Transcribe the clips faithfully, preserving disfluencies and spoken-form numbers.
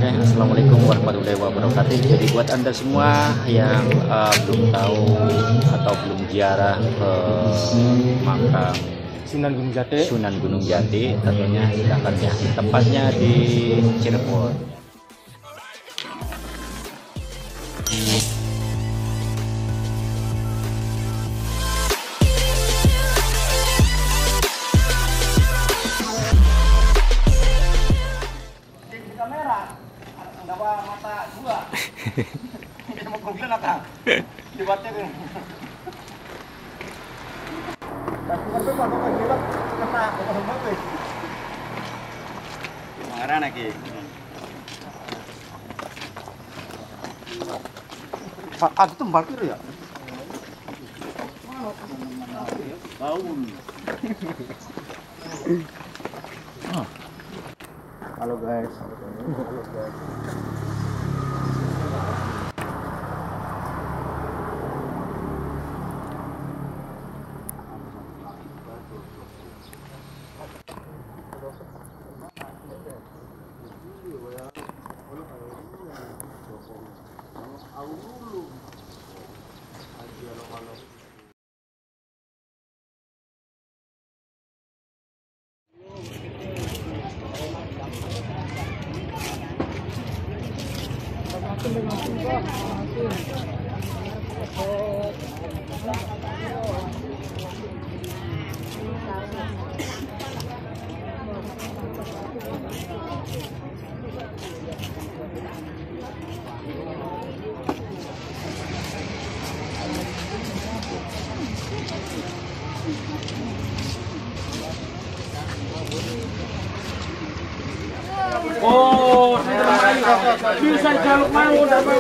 Oke, assalamualaikum warahmatullahi wabarakatuh. Jadi buat anda semua yang uh, belum tahu atau belum ziarah ke makam Sunan Gunung Jati, Sunan Gunung Jati, tentunya silahkan ya. Tempatnya di Cirebon. kamera, nggak mata dua. Ini mau googling apa? Dibuatnya tuh. Tapi kan tuh kalau kau gila, kena kau banget. Marah lagi. Pak, aku tuh parkir ya. Baun. Halo guys. Halo guys. Oh, bisa jaluk mau dapat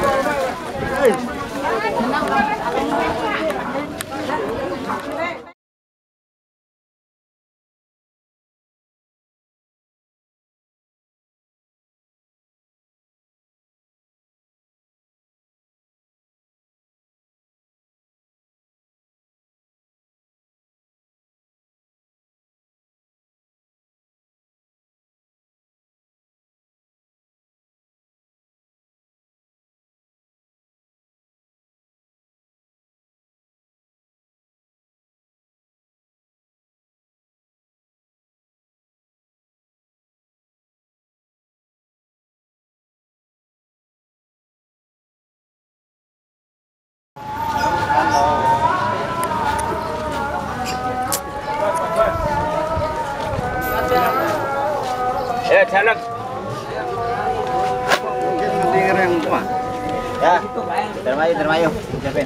ya jalan. Mungkin mendengar yang tua. Ya, termayu, termayu, siapin.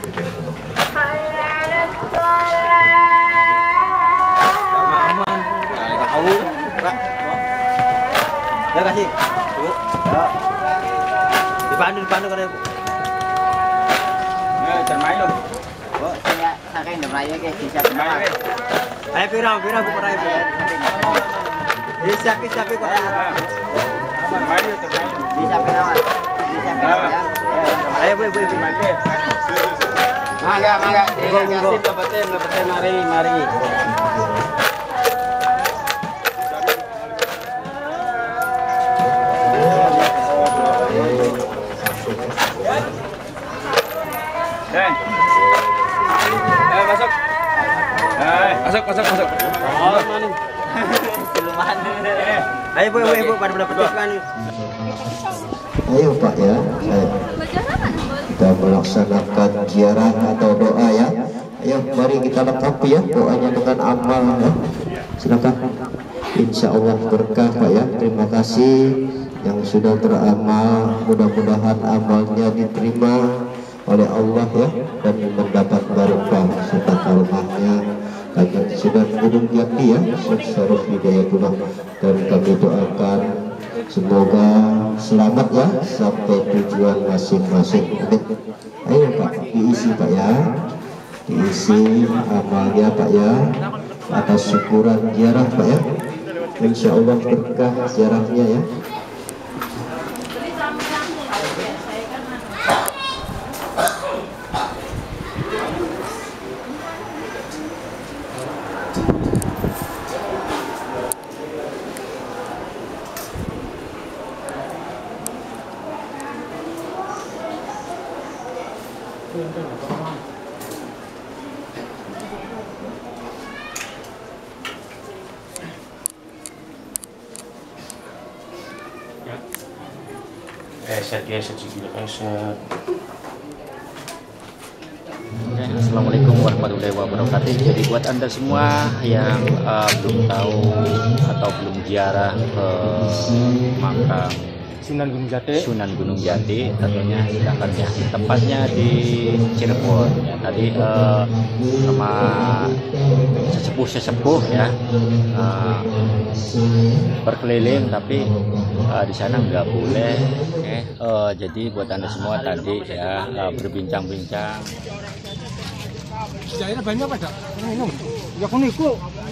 Aman. Tahu, Pak. Ya kasih. Bu. Ya. Dipandu, dipandu kan ya, Bu. Ya, termayu. Bu, saya saking termayu ke bisa termayu. Ayo pirang, pirang Bu pernah Bu. Bisa bisa kok. Termayu, termayu. Bisa pirang. Bisa pirang ya. Ayo Bu, Bu, Bu. Mangga, mangga. Kasih dapatin, dapatin mari, mari. Dan. Eh, masuk. Eh, masuk, masuk, masuk. Oh, mana? Siluman. Ayo Bu, Bu, Bu, pada dapat kan. Ayo Pak ya, ayo. Kita melaksanakan ziarah atau doa ya. Ayo mari kita lengkapi ya doanya dengan amal ya. Silakan. Insya Allah berkah Pak ya. Terima kasih yang sudah beramal. Mudah-mudahan amalnya diterima oleh Allah ya dan mendapat barokah serta karomahnya. Kanjeng Sunan Gunung Jati ya, Syarif Hidayatullah, dan kami doakan semoga selamat ya sampai tujuan masing-masing. Ayo Pak, diisi Pak ya, diisi amalnya Pak ya, atas syukuran ziarah Pak ya. Insya Allah berkah ziarahnya ya. Reset ya, reset segini reset. Oke, assalamualaikum warahmatullahi wabarakatuh. Jadi buat anda semua yang uh, belum tahu atau belum ziarah ke makam Sunan Gunung Jati. Sunan Gunung Jati, tentunya silakan ya. Tempatnya di Cirebon. Ya, tadi uh, sama sesepuh-sesepuh ya uh, berkeliling, tapi uh, di sana nggak boleh. Oke, uh, jadi buat anda semua tadi ya uh, berbincang-bincang. Jairnya banyak apa, Dak? Minum. Ya kono iku.